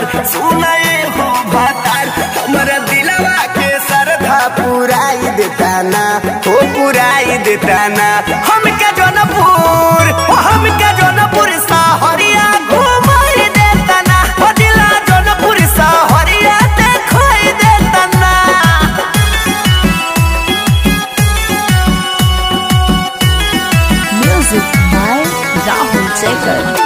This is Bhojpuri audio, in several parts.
सुनाए हो भतार हमारा दिलवा के सरधा पुराई देता ना हो पुराई देता ना। हमके जौनपुर सहरिया घुमाई देता ना हो दिला जौनपुर सहरिया देखाई देता ना। Music by Rahul Jacob.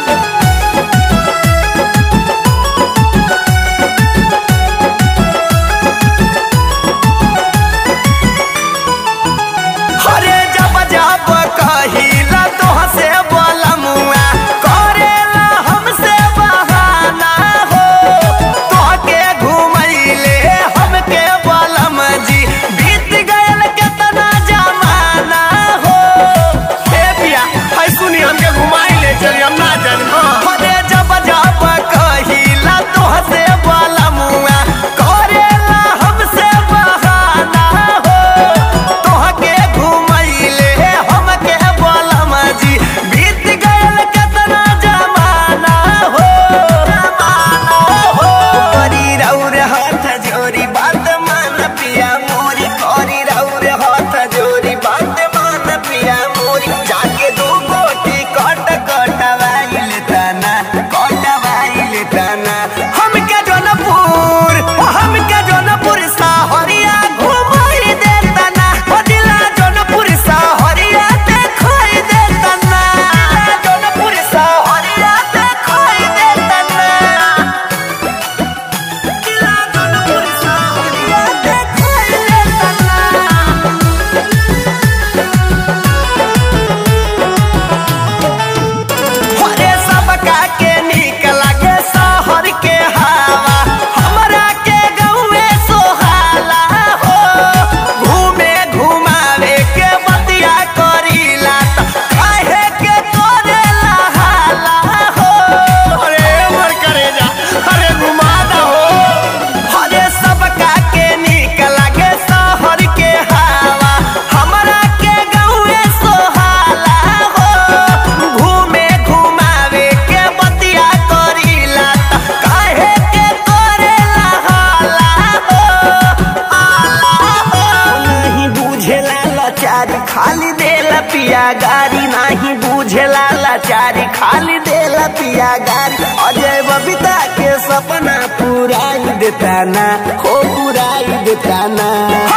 खाली देला पिया गारी नहीं बुझेला लाचारी खाली देला पिया गारी अजय बबीता के सपना पुराई देता ना हो पुराई देता ना।